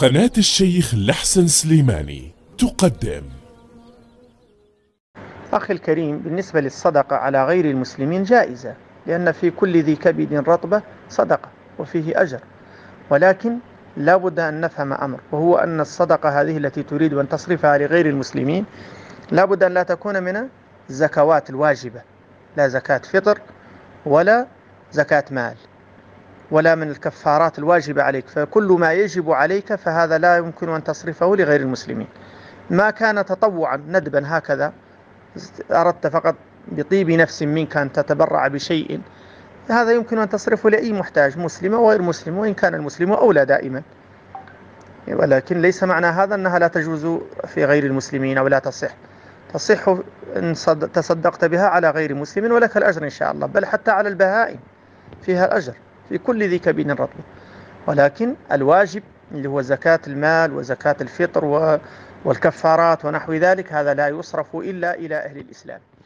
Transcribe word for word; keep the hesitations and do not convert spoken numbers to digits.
قناة الشيخ الحسن سليماني تقدم. أخي الكريم، بالنسبة للصدقة على غير المسلمين جائزة، لأن في كل ذي كبد رطبة صدقة وفيه أجر، ولكن لا بد أن نفهم أمر، وهو أن الصدقة هذه التي تريد أن تصرفها لغير المسلمين لا بد أن لا تكون من الزكوات الواجبة، لا زكاة فطر ولا زكاة مال ولا من الكفارات الواجبة عليك، فكل ما يجب عليك فهذا لا يمكن أن تصرفه لغير المسلمين. ما كان تطوعا ندبا هكذا أردت فقط بطيب نفس منك أن تتبرع بشيء، هذا يمكن أن تصرفه لأي محتاج مسلم وغير مسلم، وإن كان المسلم أولى دائما، ولكن ليس معنى هذا أنها لا تجوز في غير المسلمين أو لا تصح. تصح إن تصدقت بها على غير مسلم ولك الأجر إن شاء الله، بل حتى على البهائم فيها الأجر في كل ذي كبد رطب، ولكن الواجب اللي هو زكاة المال وزكاة الفطر والكفارات ونحو ذلك هذا لا يصرف إلا إلى أهل الإسلام.